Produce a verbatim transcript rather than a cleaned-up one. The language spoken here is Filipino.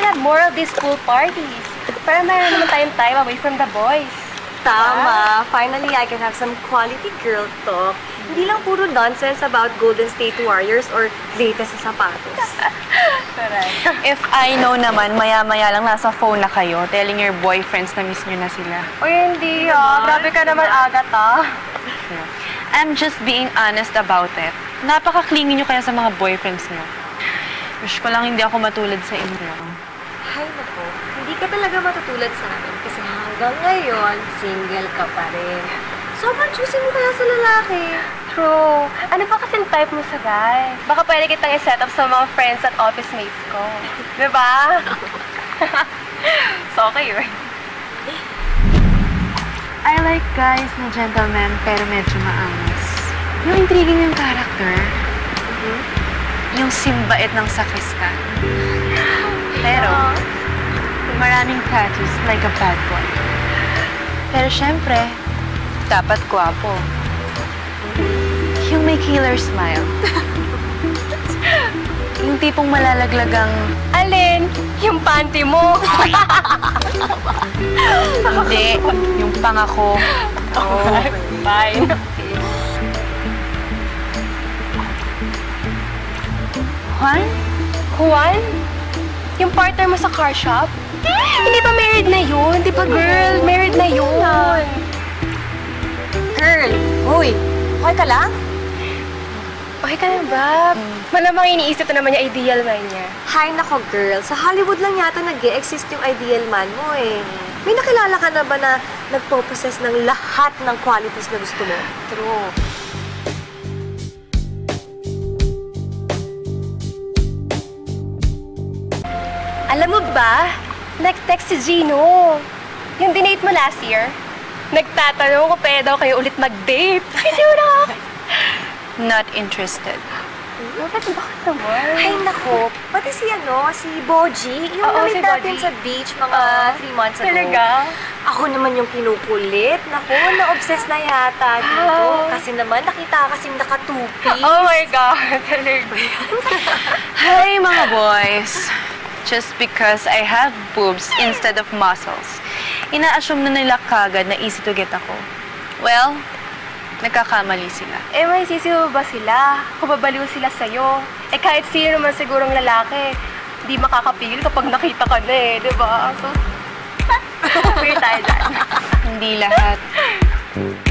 have more of these pool parties. Para mayroon naman tayong time away from the boys. Tama. Finally, I can have some quality girl talk. Hindi lang puro nonsense about Golden State Warriors or latest sa sapatos. Correct. If I know naman, maya-maya lang nasa phone na kayo, telling your boyfriends na miss nyo na sila. O hindi ah. Grabe ka naman, Agatha. I'm just being honest about it. Napaka-clingy nyo kaya sa mga boyfriends nyo. Wish ko lang hindi ako matulad sa inyo. Hay nako, hindi ka talaga matutulad sa amin kasi hanggang ngayon, single ka pa rin. Sobrang choosy mo kaya sa lalaki. True. Ano ba kasing type mo sa guy? Baka pwede kitang i-set up sa mga friends at office mates ko. Diba? So, okay yun. I like guys na gentleman pero medyo maangas. Yung intriguing yung character. Mm-hmm. Yung simbait ng sakristan. Pero, maraming tattoos like a bad boy. Pero syempre, dapat gwapo. Yung may killer smile. Yung tipong malalaglagang, Alin? Yung panty mo? hindi, yung pangako. Oh, fine. Juan? Juan? Yung partner mo sa car shop? Hindi ba married na yun? Di ba, girl? Married na yun. Girl, huy, okay ka lang? Okay ka na ba? Malamang iniisip na naman yung ideal man niya. Hay nako, girl. Sa Hollywood lang yata nag-e-exist yung ideal man mo eh. May nakilala ka na ba na nagpo-possess ng lahat ng qualities na gusto mo? True. Alam mo ba, nag-text si Gino. Yung dinate mo last year, nagtatanong kung pwede daw kayo ulit mag-date. Kasi wala. Not interested. Bakit ba naman? Ay nako, pati si ano, si Boji, yung Oo, na-meet si natin Boji. sa beach mga Oo. three months ago. Talaga? Ako naman yung kinukulit. Naku, na-obsess na yata dito. Oh. Kasi naman, nakita kasing naka-two-piece. Oh my God, talaga. Hi, mga boys. Just because I have boobs instead of muscles, ina-assume na nila kagad na easy to get ako. Well, nagkakamali sila. Eh, may sisiyo ba sila? Kung babaliw sila sa'yo? Eh, kahit sino naman sigurong lalaki, di makakapigil kapag nakita ka na eh, di ba? So, fair tayo dyan. Hindi lahat.